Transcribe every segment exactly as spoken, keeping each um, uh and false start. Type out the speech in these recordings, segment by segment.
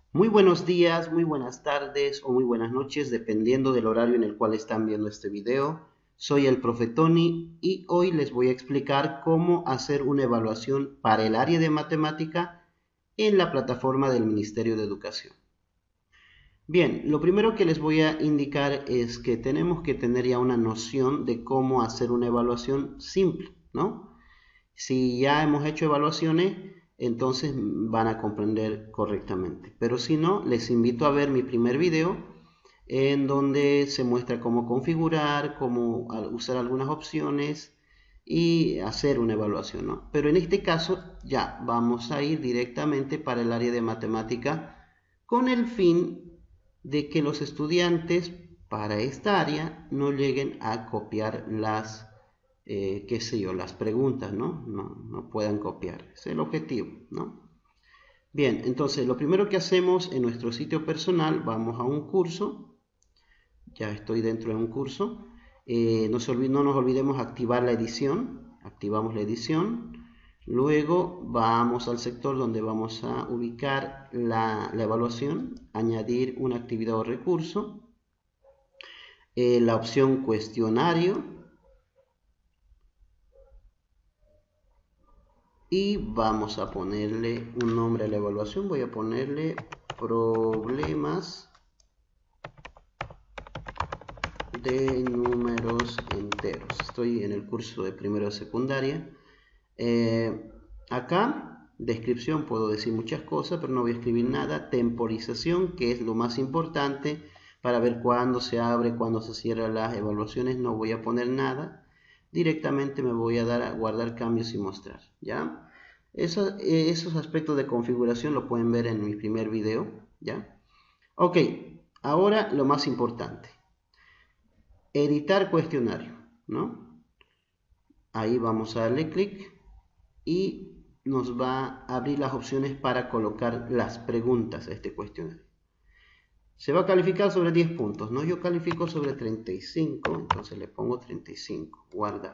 Muy buenos días, muy buenas tardes o muy buenas noches, dependiendo del horario en el cual están viendo este video. Soy el profe Tony y hoy les voy a explicar cómo hacer una evaluación para el área de matemática en la plataforma del Ministerio de Educación. Bien, lo primero que les voy a indicar es que tenemos que tener ya una noción de cómo hacer una evaluación simple, ¿no? Si ya hemos hecho evaluaciones, entonces van a comprender correctamente. Pero si no, les invito a ver mi primer video en donde se muestra cómo configurar, cómo usar algunas opciones y hacer una evaluación, ¿no? Pero en este caso ya vamos a ir directamente para el área de matemática con el fin de que los estudiantes para esta área no lleguen a copiar las eh, qué sé yo, las preguntas, ¿no? No, no puedan copiar. Ese es el objetivo, ¿no? Bien, entonces lo primero que hacemos en nuestro sitio personal, vamos a un curso, ya estoy dentro de un curso, eh, no, se olvide, no nos olvidemos activar la edición, activamos la edición, luego vamos al sector donde vamos a ubicar la, la evaluación, añadir una actividad o recurso, eh, la opción cuestionario, y vamos a ponerle un nombre a la evaluación. Voy a ponerle problemas de números enteros. Estoy en el curso de primero de secundaria. Eh, acá, descripción, puedo decir muchas cosas, pero no voy a escribir nada. Temporización, que es lo más importante para ver cuándo se abre, cuándo se cierran las evaluaciones. No voy a poner nada. Directamente me voy a dar a guardar cambios y mostrar, ¿ya? Eso, eh, esos aspectos de configuración lo pueden ver en mi primer video, ¿ya? Ok, ahora lo más importante. Editar cuestionario, ¿no? Ahí vamos a darle clic y nos va a abrir las opciones para colocar las preguntas a este cuestionario. Se va a calificar sobre diez puntos, ¿no? Yo califico sobre treinta y cinco, entonces le pongo treinta y cinco, guardar.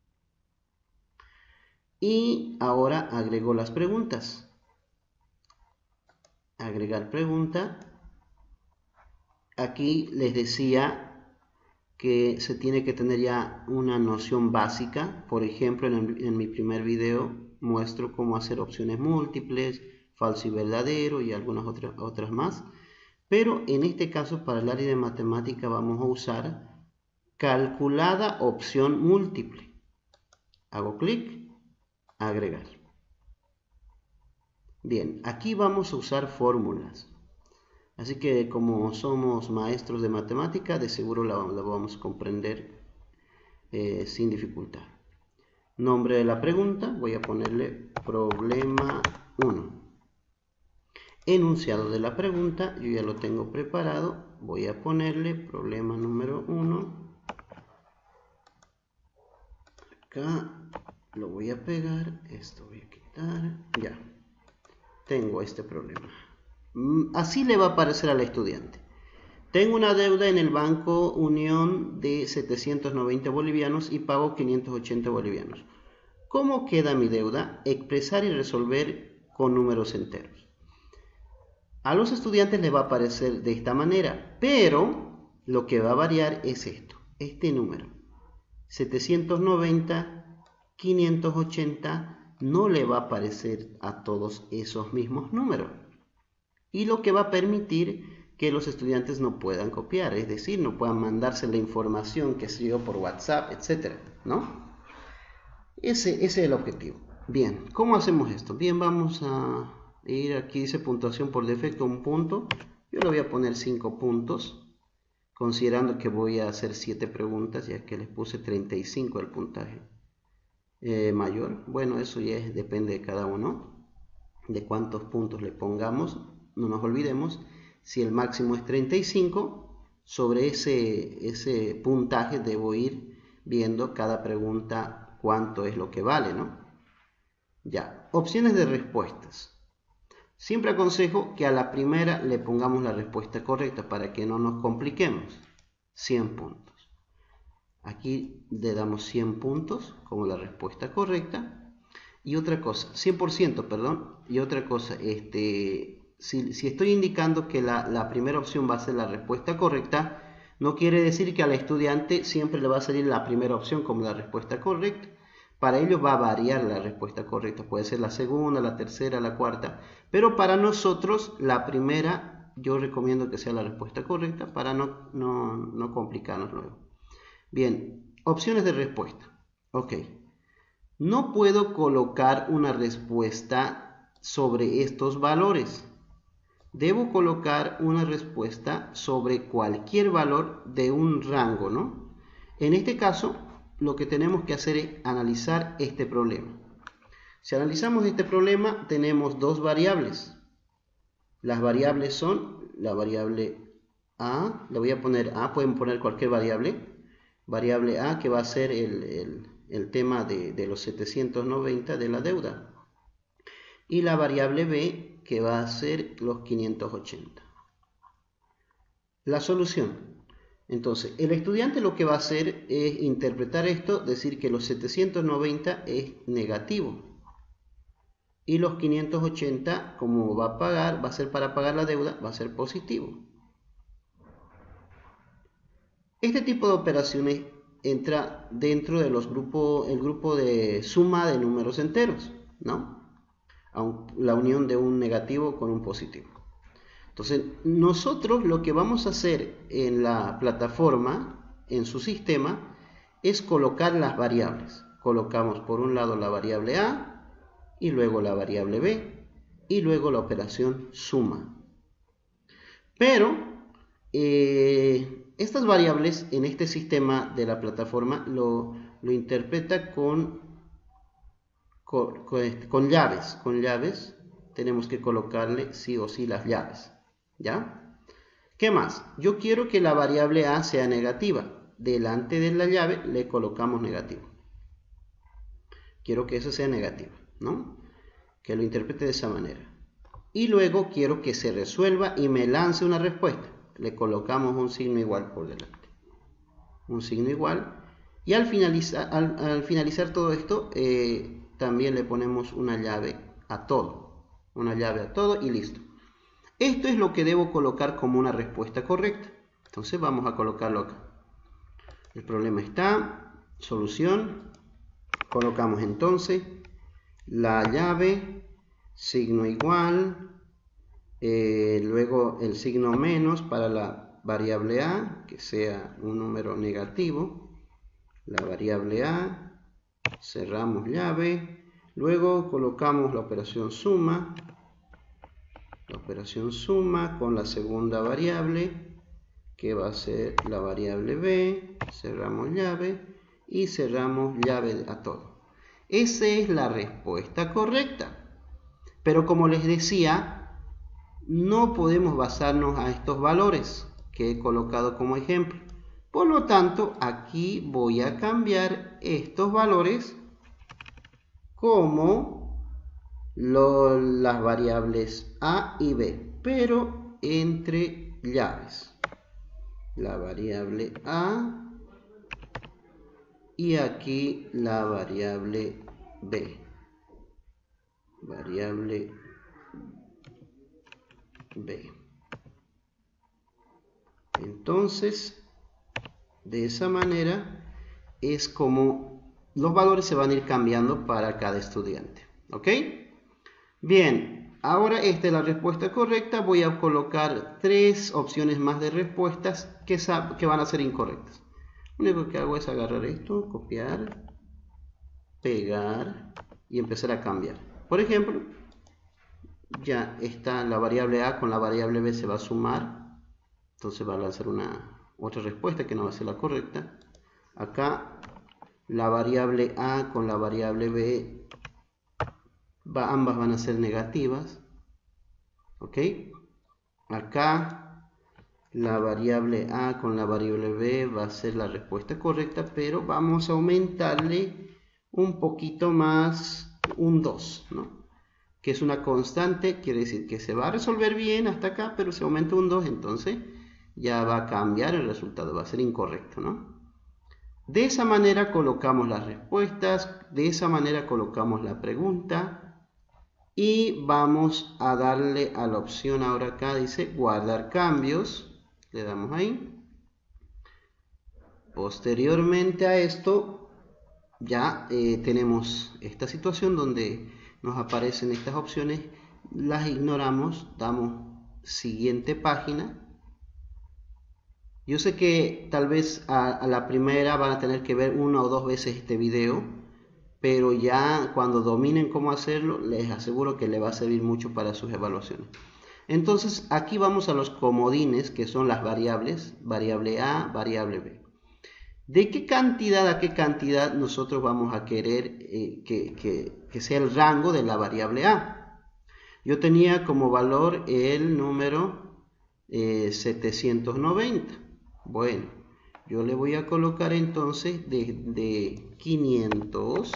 Y ahora agrego las preguntas. Agregar pregunta. Aquí les decía que se tiene que tener ya una noción básica. Por ejemplo, en, el, en mi primer video muestro cómo hacer opciones múltiples, falso y verdadero y algunas otras, otras más. Pero en este caso, para el área de matemática, vamos a usar calculada opción múltiple. Hago clic, agregar. Bien, aquí vamos a usar fórmulas. Así que como somos maestros de matemática, de seguro la, la vamos a comprender eh, sin dificultad. Nombre de la pregunta, voy a ponerle problema uno. Enunciado de la pregunta, yo ya lo tengo preparado, voy a ponerle problema número uno. Acá lo voy a pegar, esto voy a quitar, ya. Tengo este problema. Así le va a aparecer al estudiante. Tengo una deuda en el Banco Unión de setecientos noventa bolivianos y pago quinientos ochenta bolivianos. ¿Cómo queda mi deuda? Expresar y resolver con números enteros. A los estudiantes les va a aparecer de esta manera, pero lo que va a variar es esto, este número. setecientos noventa, quinientos ochenta no le va a aparecer a todos esos mismos números. Y lo que va a permitir que los estudiantes no puedan copiar, es decir, no puedan mandarse la información que se dio por WhatsApp, etcétera, ¿no? Ese, ese es el objetivo. Bien, ¿cómo hacemos esto? Bien, vamos a ir aquí, dice puntuación por defecto, un punto. Yo le voy a poner cinco puntos, considerando que voy a hacer siete preguntas, ya que les puse treinta y cinco el puntaje eh, mayor. Bueno, eso ya es, depende de cada uno, de cuántos puntos le pongamos. No nos olvidemos, si el máximo es treinta y cinco, sobre ese, ese puntaje debo ir viendo cada pregunta cuánto es lo que vale, ¿no? Ya, opciones de respuestas. Siempre aconsejo que a la primera le pongamos la respuesta correcta para que no nos compliquemos. cien puntos. Aquí le damos cien puntos como la respuesta correcta. Y otra cosa, cien por ciento, perdón. Y otra cosa, este, si, si estoy indicando que la, la primera opción va a ser la respuesta correcta, no quiere decir que al estudiante siempre le va a salir la primera opción como la respuesta correcta. Para ellos va a variar la respuesta correcta, puede ser la segunda, la tercera, la cuarta, pero para nosotros la primera yo recomiendo que sea la respuesta correcta para no, no, no complicarnos luego. Bien, opciones de respuesta. Ok, no puedo colocar una respuesta sobre estos valores. Debo colocar una respuesta sobre cualquier valor de un rango, ¿no? En este caso, lo que tenemos que hacer es analizar este problema. Si analizamos este problema, tenemos dos variables. Las variables son la variable A, le voy a poner A, pueden poner cualquier variable. Variable A que va a ser el, el, el tema de, de los setecientos noventa de la deuda. Y la variable B que va a ser los quinientos ochenta. La solución. Entonces, el estudiante lo que va a hacer es interpretar esto, decir que los setecientos noventa es negativo. Y los quinientos ochenta, como va a pagar, va a ser para pagar la deuda, va a ser positivo. Este tipo de operaciones entra dentro de los grupos, el grupo de suma de números enteros, ¿no? La unión de un negativo con un positivo. Entonces, nosotros lo que vamos a hacer en la plataforma, en su sistema, es colocar las variables. Colocamos por un lado la variable A, y luego la variable B, y luego la operación suma. Pero, eh, estas variables en este sistema de la plataforma lo, lo interpreta con, con, con, con llaves. Con llaves tenemos que colocarle sí o sí las llaves. ¿Ya? ¿Qué más? Yo quiero que la variable A sea negativa. Delante de la llave le colocamos negativo. Quiero que eso sea negativo, ¿no? Que lo interprete de esa manera. Y luego quiero que se resuelva y me lance una respuesta. Le colocamos un signo igual por delante. Un signo igual. Y al finalizar, al, al finalizar todo esto, eh, también le ponemos una llave a todo. Una llave a todo y listo. Esto es lo que debo colocar como una respuesta correcta. Entonces vamos a colocarlo acá. El problema está, solución. Colocamos entonces la llave, signo igual, eh, luego el signo menos para la variable A, que sea un número negativo. La variable A, cerramos llave, luego colocamos la operación suma. La operación suma con la segunda variable, que va a ser la variable B, cerramos llave y cerramos llave a todo. Esa es la respuesta correcta. Pero como les decía, no podemos basarnos a estos valores que he colocado como ejemplo. Por lo tanto, aquí voy a cambiar estos valores como Lo, las variables A y B, pero entre llaves. La variable A y aquí la variable B. Variable B. Entonces, de esa manera es como los valores se van a ir cambiando para cada estudiante. ¿Ok? Bien, ahora esta es la respuesta correcta. Voy a colocar tres opciones más de respuestas que, que van a ser incorrectas. Lo único que hago es agarrar esto, copiar, pegar y empezar a cambiar. Por ejemplo, ya está la variable A con la variable B se va a sumar. Entonces va a lanzar una otra respuesta que no va a ser la correcta. Acá la variable A con la variable B Va, ambas van a ser negativas. ¿Ok? Acá la variable A con la variable B va a ser la respuesta correcta, pero vamos a aumentarle un poquito más, un dos, ¿no? Que es una constante, quiere decir que se va a resolver bien hasta acá, pero se aumenta un dos, entonces ya va a cambiar el resultado, va a ser incorrecto, ¿no? De esa manera colocamos las respuestas, de esa manera colocamos la pregunta. y vamos a darle a la opción ahora acá, dice guardar cambios, le damos ahí. Posteriormente a esto ya eh, tenemos esta situación donde nos aparecen estas opciones, las ignoramos, damos siguiente página. Yo sé que tal vez a, a la primera van a tener que ver una o dos veces este video, pero ya cuando dominen cómo hacerlo, les aseguro que le va a servir mucho para sus evaluaciones. Entonces aquí vamos a los comodines, que son las variables, variable A, variable B. ¿De qué cantidad a qué cantidad nosotros vamos a querer eh, que, que, que sea el rango de la variable A? Yo tenía como valor el número eh, setecientos noventa. Bueno, yo le voy a colocar entonces de, de quinientos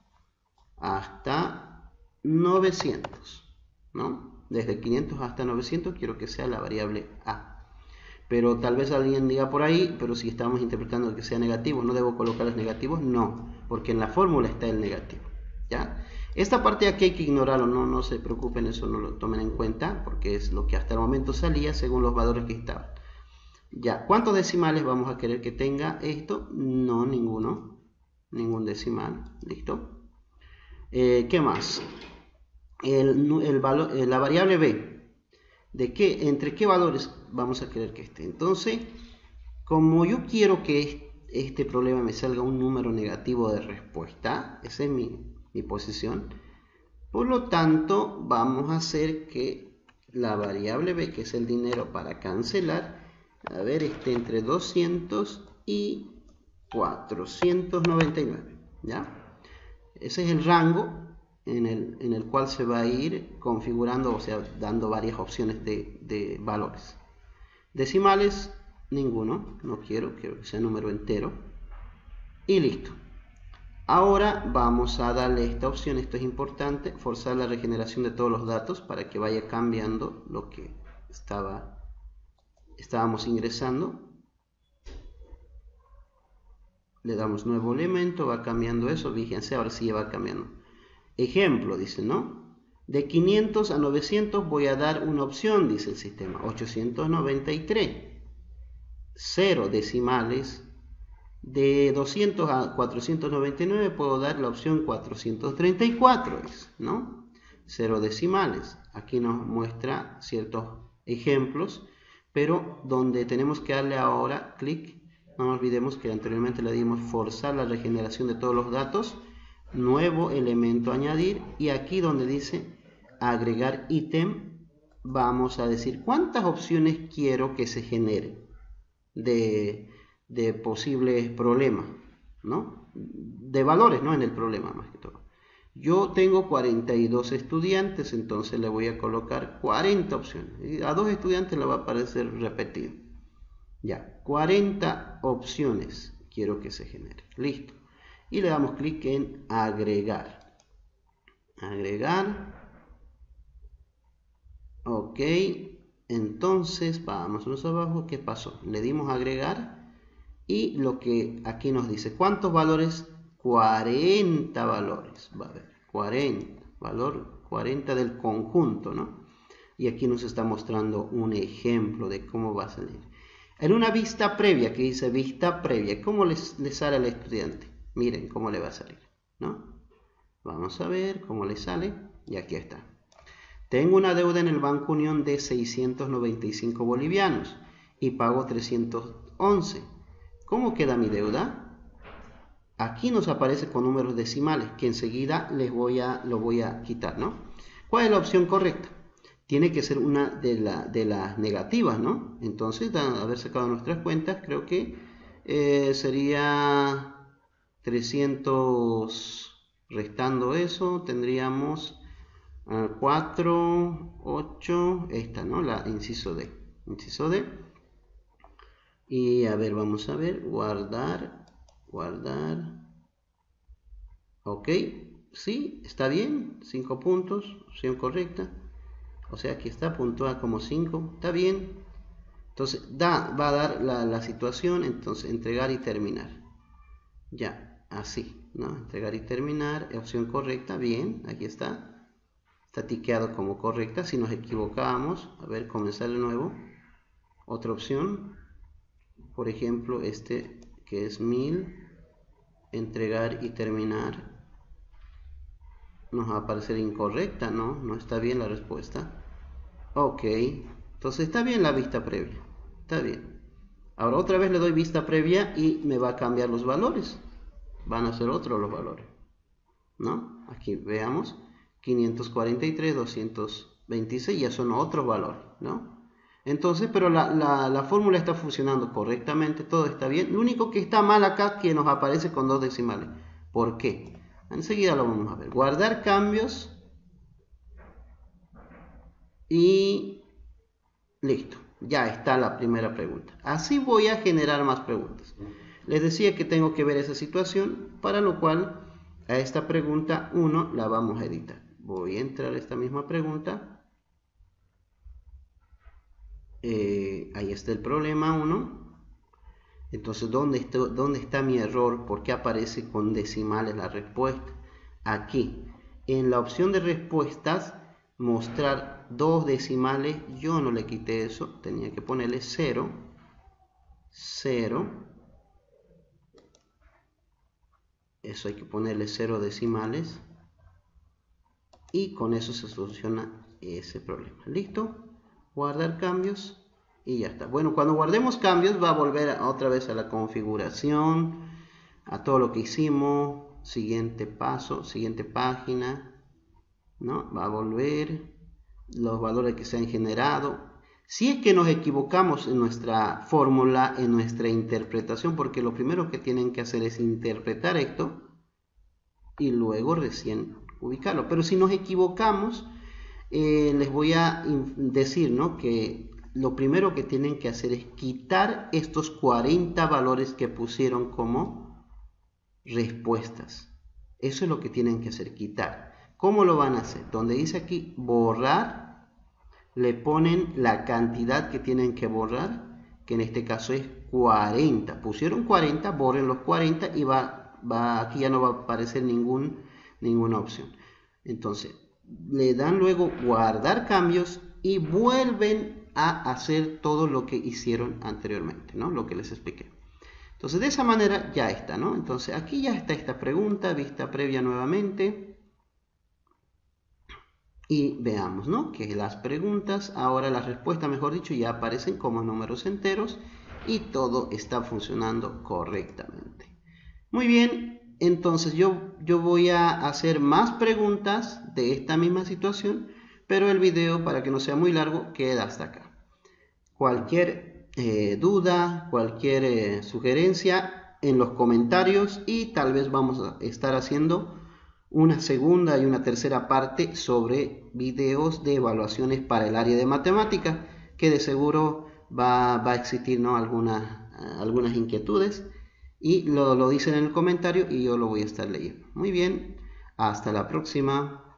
hasta novecientos, ¿no? Desde quinientos hasta novecientos quiero que sea la variable A. Pero tal vez alguien diga por ahí, pero si estamos interpretando que sea negativo, ¿no debo colocar los negativos? No, porque en la fórmula está el negativo, ¿ya? Esta parte aquí hay que ignorarlo, no, no se preocupen, eso no lo tomen en cuenta, porque es lo que hasta el momento salía según los valores que estaban. Ya, ¿cuántos decimales vamos a querer que tenga esto? No, ninguno, ningún decimal, ¿listo? Eh, ¿Qué más? El, el valor, la variable B, ¿de qué, entre qué valores vamos a querer que esté? Entonces, como yo quiero que este problema me salga un número negativo de respuesta, esa es mi, mi posición, por lo tanto vamos a hacer que la variable B, que es el dinero para cancelar, a ver, esté entre doscientos y cuatrocientos noventa y nueve, ¿ya? Ese es el rango en el, en el cual se va a ir configurando, o sea, dando varias opciones de, de valores. Decimales, ninguno, no quiero, quiero que sea número entero. Y listo. Ahora vamos a darle esta opción, esto es importante, forzar la regeneración de todos los datos para que vaya cambiando lo que estaba, estábamos ingresando. Le damos nuevo elemento, va cambiando eso, fíjense, ahora sí va cambiando. Ejemplo, dice, ¿no? De quinientos a novecientos voy a dar una opción, dice el sistema, ochocientos noventa y tres. Cero decimales. De doscientos a cuatrocientos noventa y nueve puedo dar la opción cuatrocientos treinta y cuatro, ¿no? Cero decimales. Aquí nos muestra ciertos ejemplos, pero donde tenemos que darle ahora clic, no nos olvidemos que anteriormente le dimos forzar la regeneración de todos los datos, nuevo elemento añadir, y aquí donde dice agregar ítem, vamos a decir cuántas opciones quiero que se genere de, de posibles problemas, ¿no? De valores, ¿no? En el problema más que todo. Yo tengo cuarenta y dos estudiantes, entonces le voy a colocar cuarenta opciones. Y a dos estudiantes le va a aparecer repetido. Ya, cuarenta opciones quiero que se genere. Listo. Y le damos clic en agregar. Agregar. Ok. Entonces, vamos más abajo. ¿Qué pasó? Le dimos agregar. Y lo que aquí nos dice, ¿cuántos valores? cuarenta valores. Va a ver, cuarenta. Valor cuarenta del conjunto, ¿no? Y aquí nos está mostrando un ejemplo de cómo va a salir. En una vista previa, que dice vista previa, ¿cómo les, les sale al estudiante? Miren cómo le va a salir, ¿no? Vamos a ver cómo le sale. Y aquí está. Tengo una deuda en el Banco Unión de seiscientos noventa y cinco bolivianos y pago trescientos once. ¿Cómo queda mi deuda? Aquí nos aparece con números decimales que enseguida les voy a, lo voy a quitar, ¿no? ¿Cuál es la opción correcta? Tiene que ser una de, la, de las negativas, ¿no? Entonces, de haber sacado nuestras cuentas, creo que eh, sería trescientos, restando eso, tendríamos uh, cuatro, ocho, esta, ¿no? La inciso D. Inciso D. Y a ver, vamos a ver, guardar, guardar. Ok, sí, está bien, cinco puntos, opción correcta. O sea, aquí está, puntúa como cinco, está bien. Entonces, da, va a dar la, la situación, entonces, entregar y terminar. Ya, así, ¿no? Entregar y terminar, opción correcta, bien, aquí está. está tiqueado como correcta. Si nos equivocamos, a ver, comenzar de nuevo. Otra opción, por ejemplo, este que es mil, entregar y terminar. Nos va a aparecer incorrecta, ¿no? No está bien la respuesta. Ok, entonces está bien la vista previa. Está bien. Ahora otra vez le doy vista previa y me va a cambiar los valores. Van a ser otros los valores, ¿no? Aquí veamos, quinientos cuarenta y tres, doscientos veintiséis, ya son otros valores, ¿no? Entonces, pero la, la, la fórmula está funcionando correctamente, todo está bien. Lo único que está mal acá es que nos aparece con dos decimales. ¿Por qué? Enseguida lo vamos a ver. Guardar cambios y listo. Ya está la primera pregunta. Así voy a generar más preguntas. Les decía que tengo que ver esa situación, para lo cual a esta pregunta uno la vamos a editar. Voy a entrar a esta misma pregunta. Eh, ahí está el problema uno. Entonces, ¿dónde está, ¿dónde está mi error? ¿Por qué aparece con decimales la respuesta? Aquí, en la opción de respuestas, mostrar dos decimales, yo no le quité eso, tenía que ponerle cero, cero, eso hay que ponerle cero decimales, y con eso se soluciona ese problema. ¿Listo? Guardar cambios y ya está. Bueno, cuando guardemos cambios va a volver a, otra vez a la configuración, a todo lo que hicimos, siguiente paso, siguiente página, ¿no? Va a volver los valores que se han generado. Si es que nos equivocamos en nuestra fórmula, en nuestra interpretación, porque lo primero que tienen que hacer es interpretar esto y luego recién ubicarlo. Pero si nos equivocamos, eh, les voy a decir, ¿no?, que lo primero que tienen que hacer es quitar estos cuarenta valores que pusieron como respuestas. Eso es lo que tienen que hacer, quitar. ¿Cómo lo van a hacer? Donde dice aquí borrar, le ponen la cantidad que tienen que borrar, que en este caso es cuarenta. Pusieron cuarenta, borren los cuarenta y va, va, aquí ya no va a aparecer ningún, ninguna opción. Entonces, le dan luego guardar cambios y vuelven a hacer todo lo que hicieron anteriormente, ¿no? Lo que les expliqué. Entonces, de esa manera ya está, ¿no? Entonces, aquí ya está esta pregunta, vista previa nuevamente. Y veamos, ¿no?, que las preguntas, ahora las respuestas, mejor dicho, ya aparecen como números enteros y todo está funcionando correctamente. Muy bien, entonces yo, yo voy a hacer más preguntas de esta misma situación, pero el video, para que no sea muy largo, queda hasta acá. Cualquier eh, duda, cualquier eh, sugerencia en los comentarios, y tal vez vamos a estar haciendo una segunda y una tercera parte sobre videos de evaluaciones para el área de matemática, que de seguro va, va a existir, ¿no?, algunas, algunas inquietudes, y lo, lo dicen en el comentario y yo lo voy a estar leyendo. Muy bien, hasta la próxima.